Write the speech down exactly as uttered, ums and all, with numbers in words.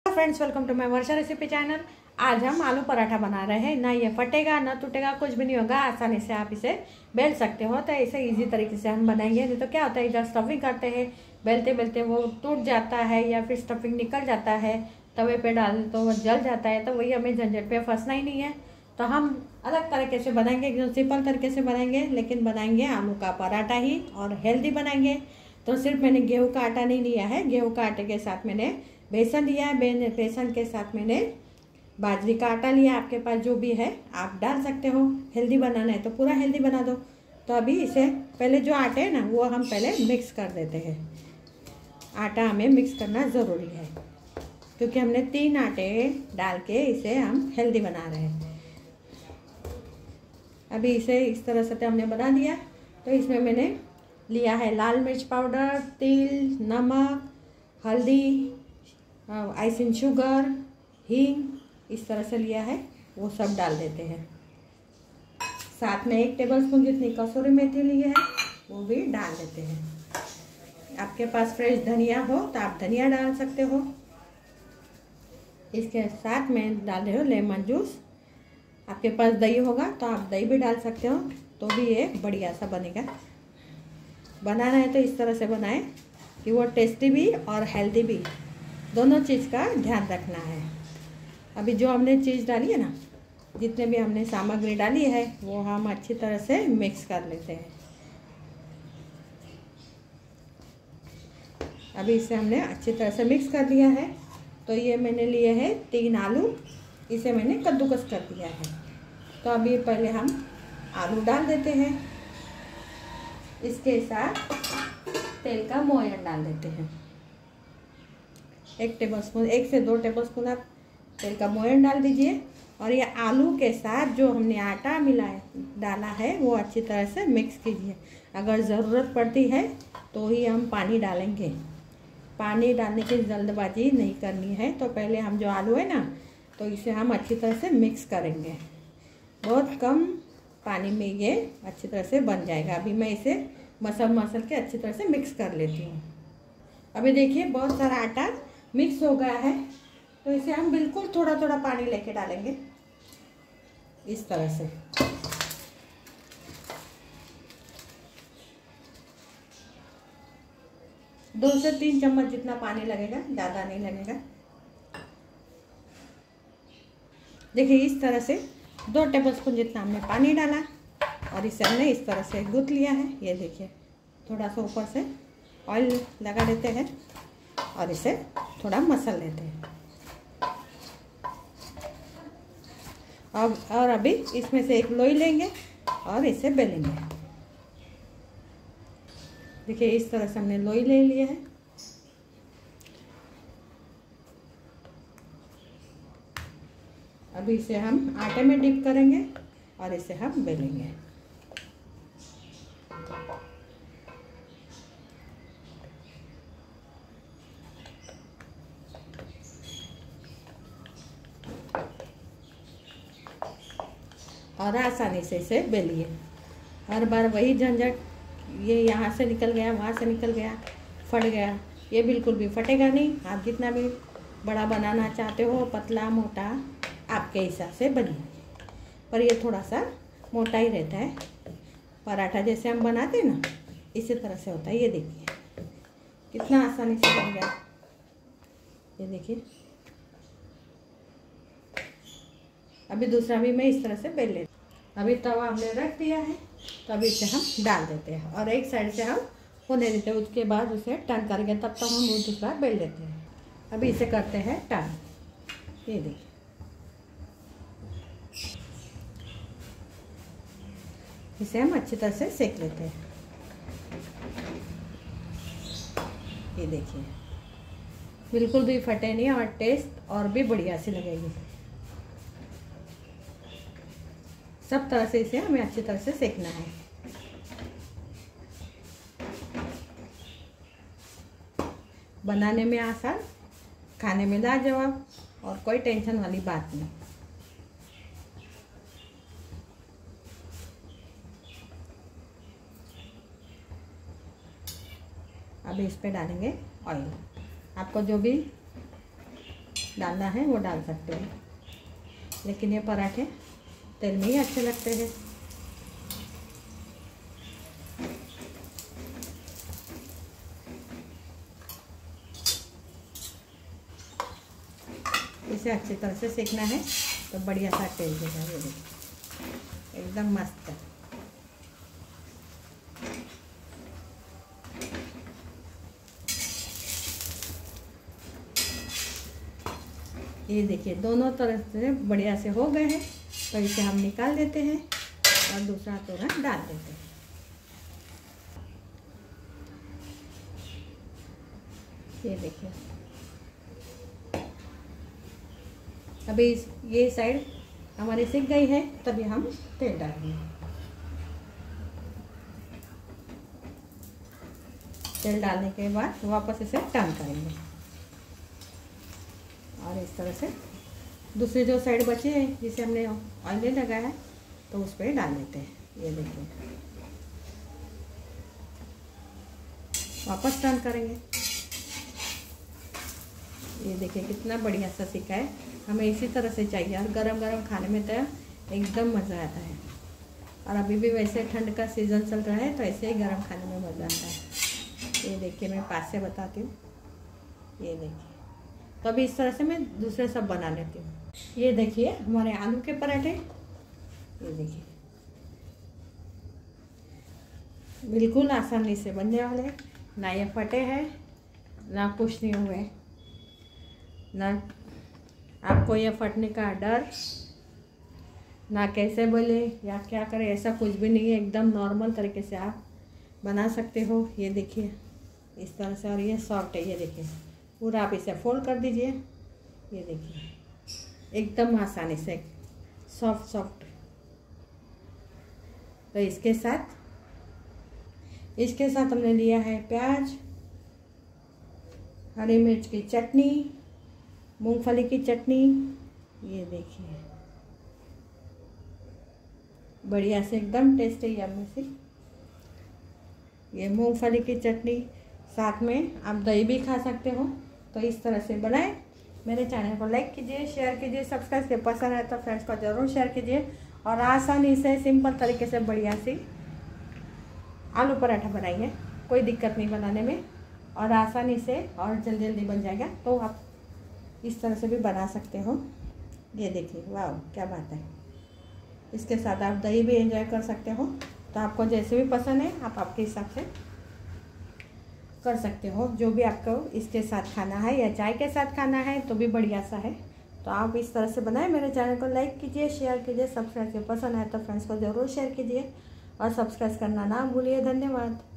Friends, welcome to my Varsha recipe channel. आज हम आलू पराठा बना रहे हैं। ना ये फटेगा ना टूटेगा, कुछ भी नहीं होगा। आसानी से आप इसे बेल सकते हो। तो ऐसे इजी तरीके से हम बनाएंगे। नहीं तो क्या होता है, इधर स्टफिंग करते हैं, बेलते बेलते वो टूट जाता है या फिर स्टफिंग निकल जाता है, तवे पे डाल तो वो जल जाता है। तो वही हमें झंझट पे फंसना ही नहीं है। तो हम अलग तरीके से बनाएंगे, एकदम सिंपल तरीके से बनाएंगे, लेकिन बनाएंगे आलू का पराठा ही और हेल्दी बनाएंगे। तो सिर्फ मैंने गेहूं का आटा नहीं लिया है, गेहूं का आटे के साथ मैंने बेसन लिया है, बेसन के साथ मैंने बाजरी का आटा लिया। आपके पास जो भी है आप डाल सकते हो। हेल्दी बनाना है तो पूरा हेल्दी बना दो। तो अभी इसे पहले जो आटे है ना वो हम पहले मिक्स कर देते हैं। आटा हमें मिक्स करना ज़रूरी है क्योंकि हमने तीन आटे डाल के इसे हम हेल्दी बना रहे हैं। अभी इसे इस तरह से हमने बना दिया। तो इसमें मैंने लिया है लाल मिर्च पाउडर, तिल, नमक, हल्दी, आइसिंग शुगर, हींग, इस तरह से लिया है। वो सब डाल देते हैं। साथ में एक टेबलस्पून जितनी कसूरी मेथी ली है वो भी डाल देते हैं। आपके पास फ्रेश धनिया हो तो आप धनिया डाल सकते हो। इसके साथ में डाल रहे हो लेमन जूस। आपके पास दही होगा तो आप दही भी डाल सकते हो, तो भी ये बढ़िया सा बनेगा। बनाना है तो इस तरह से बनाएं कि वो टेस्टी भी और हेल्दी भी, दोनों चीज़ का ध्यान रखना है। अभी जो हमने चीज़ डाली है ना, जितने भी हमने सामग्री डाली है वो हम अच्छी तरह से मिक्स कर लेते हैं। अभी इसे हमने अच्छी तरह से मिक्स कर लिया है। तो ये मैंने लिए हैं तीन आलू, इसे मैंने कद्दूकस कर दिया है। तो अभी पहले हम आलू डाल देते हैं। इसके साथ तेल का मोयन डाल देते हैं। एक टेबलस्पून, एक से दो टेबलस्पून आप तेल का मोयन डाल दीजिए। और ये आलू के साथ जो हमने आटा मिलाया डाला है वो अच्छी तरह से मिक्स कीजिए। अगर ज़रूरत पड़ती है तो ही हम पानी डालेंगे। पानी डालने की जल्दबाजी नहीं करनी है। तो पहले हम जो आलू है ना, तो इसे हम अच्छी तरह से मिक्स करेंगे। बहुत कम पानी में ये अच्छी तरह से बन जाएगा। अभी मैं इसे मसल मसल के अच्छी तरह से मिक्स कर लेती हूँ। अभी देखिए बहुत सारा आटा मिक्स हो गया है। तो इसे हम बिल्कुल थोड़ा थोड़ा पानी लेके डालेंगे इस तरह से। दो से तीन चम्मच जितना पानी लगेगा, ज़्यादा नहीं लगेगा। देखिए इस तरह से दो टेबलस्पून जितना हमने पानी डाला और इसे हमने इस तरह से गूंथ लिया है। ये देखिए थोड़ा सा ऊपर से ऑयल लगा देते हैं और इसे थोड़ा मसल लेते हैं। अब और अभी इसमें से एक लोई लेंगे और इसे बेलेंगे। देखिए इस तरह से हमने लोई ले लिया है। अभी इसे हम आटे में डिप करेंगे और इसे हम बेलेंगे। और आसानी से इसे बेलिए। हर बार वही झंझट, ये यहाँ से निकल गया, वहाँ से निकल गया, फट गया। ये बिल्कुल भी फटेगा नहीं। आप जितना भी बड़ा बनाना चाहते हो, पतला मोटा आपके हिसाब से बनिए, पर ये थोड़ा सा मोटा ही रहता है। पराठा जैसे हम बनाते हैं ना, इसी तरह से होता है। ये देखिए कितना आसानी से बन गया। ये देखिए अभी दूसरा भी मैं इस तरह से बेल लेती हूँ। अभी तवा हमने रख दिया है, तो अभी इसे हम डाल देते हैं और एक साइड से हम होने देते हैं। उसके बाद उसे टर्न करेंगे, तब तक हम वो दूसरा बेल लेते हैं। अभी इसे करते हैं टर्न। ये देखिए इसे हम अच्छी तरह से सेक लेते हैं। ये देखिए बिल्कुल भी फटे नहीं और टेस्ट और भी बढ़िया सी लगेगी। सब तरह से इसे हमें अच्छी तरह से सेकना है। बनाने में आसान, खाने में लाजवाब और कोई टेंशन वाली बात नहीं। अभी इस पे डालेंगे ऑयल। आपको जो भी डालना है वो डाल सकते हो, लेकिन ये पराठे तेल में ही अच्छे लगते हैं। इसे अच्छी तरह से सेकना है तो बढ़िया सा तेल देगा। ये देखिए एकदम मस्त है। ये देखिए दोनों तरफ से बढ़िया से हो गए हैं, तो इसे हम निकाल देते हैं और दूसरा तोरन डाल देते हैं। ये देखिए अभी ये साइड हमारी सिक गई है, तभी हम तेल डालेंगे। तेल डालने के बाद वापस इसे टर्न करेंगे और इस तरह से दूसरी जो साइड बचे हैं जिसे हमने ऑयल नहीं लगाया है तो उस पर डाल देते हैं। ये देखिए वापस टर्न करेंगे। ये देखिए कितना बढ़िया सा सिका है। हमें इसी तरह से चाहिए और गरम गरम खाने में तो एकदम मज़ा आता है। और अभी भी वैसे ठंड का सीज़न चल रहा है तो ऐसे ही गरम खाने में मज़ा आता है। ये देखिए मैं पास से बताती हूँ। ये देखिए तो अभी इस तरह से मैं दूसरे सब बना लेती हूँ। ये देखिए हमारे आलू के पराठे, ये देखिए बिल्कुल आसानी से बनने वाले हैं। ना ये फटे हैं ना कुछ नहीं हुए, ना आपको ये फटने का डर, ना कैसे बोले या क्या करें, ऐसा कुछ भी नहीं है। एकदम नॉर्मल तरीके से आप बना सकते हो। ये देखिए इस तरह से, और ये सॉफ्ट है। ये देखिए पूरा आप इसे फोल्ड कर दीजिए। ये देखिए एकदम आसानी से सॉफ्ट सॉफ्ट। तो इसके साथ इसके साथ हमने लिया है प्याज, हरी मिर्च की चटनी, मूंगफली की चटनी। ये देखिए बढ़िया से एकदम टेस्टी यम्मी सी ये मूंगफली की चटनी। साथ में आप दही भी खा सकते हो। तो इस तरह से बनाएं। मेरे चैनल को लाइक कीजिए, शेयर कीजिए, सब्सक्राइब कीजिए। पसंद है तो फ्रेंड्स को ज़रूर शेयर कीजिए। और आसानी से सिंपल तरीके से बढ़िया सी आलू पराठा बनाइए, कोई दिक्कत नहीं बनाने में और आसानी से और जल्दी जल्दी बन जाएगा। तो आप इस तरह से भी बना सकते हो। ये देखिए वाह क्या बात है। इसके साथ आप दही भी एंजॉय कर सकते हो। तो आपको जैसे भी पसंद है आप आपके हिसाब से कर सकते हो। जो भी आपको इसके साथ खाना है या चाय के साथ खाना है तो भी बढ़िया सा है। तो आप इस तरह से बनाएं। मेरे चैनल को लाइक कीजिए, शेयर कीजिए, सब्सक्राइब कीजिए। पसंद है तो फ्रेंड्स को ज़रूर शेयर कीजिए और सब्सक्राइब करना ना भूलिए। धन्यवाद।